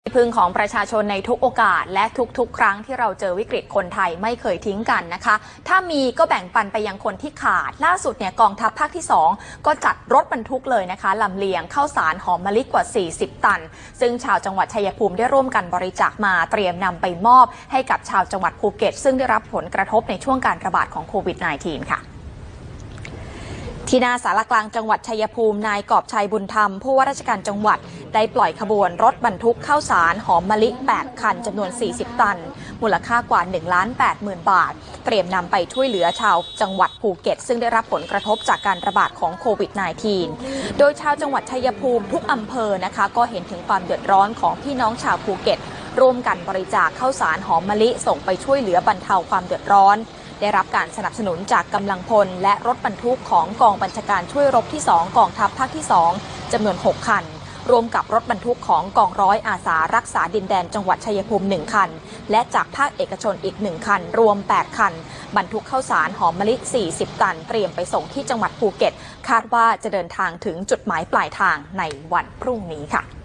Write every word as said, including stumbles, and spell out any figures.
พึ่งของประชาชนในทุกโอกาสและทุกๆครั้งที่เราเจอวิกฤตคนไทยไม่เคยทิ้งกันนะคะถ้ามีก็แบ่งปันไปยังคนที่ขาดล่าสุดเนี่ยกองทัพภาคที่สองก็จัดรถบรรทุกเลยนะคะลำเลียงข้าวสารหอมมะลิกว่าสี่สิบตันซึ่งชาวจังหวัดชัยภูมิได้ร่วมกันบริจาคมาเตรียมนำไปมอบให้กับชาวจังหวัดภูเก็ตซึ่งได้รับผลกระทบในช่วงการระบาดของโควิด สิบเก้า ค่ะที่หน้าศาลกลางจังหวัดชัยภูมินายกอบชัยบุญธรรมผู้ว่าราชการจังหวัดได้ปล่อยขบวนรถบรรทุกข้าวสารหอมมะลิแปดคันจำนวนสี่สิบตันมูลค่ากว่า หนึ่งล้านแปดหมื่น บาทเตรียมนำไปช่วยเหลือชาวจังหวัดภูเก็ตซึ่งได้รับผลกระทบจากการระบาดของโควิด สิบเก้า โดยชาวจังหวัดชัยภูมิทุกอำเภอนะคะก็เห็นถึงความเดือดร้อนของพี่น้องชาวภูเก็ตร่วมกันบริจาคข้าวสารหอมมะลิส่งไปช่วยเหลือบรรเทาความเดือดร้อนได้รับการสนับสนุนจากกำลังพลและรถบรรทุกของกองบัญชาการช่วยรบที่สองกองทัพภาคที่สองจำนวนหกคันรวมกับรถบรรทุกของกองร้อยอาสารักษาดินแดนจังหวัดชัยภูมิหนึ่งคันและจากภาคเอกชนอีกหนึ่งคันรวมแปดคันบรรทุกข้าวสารหอมมะลิสี่สิบตันเตรียมไปส่งที่จังหวัดภูเก็ตคาดว่าจะเดินทางถึงจุดหมายปลายทางในวันพรุ่งนี้ค่ะ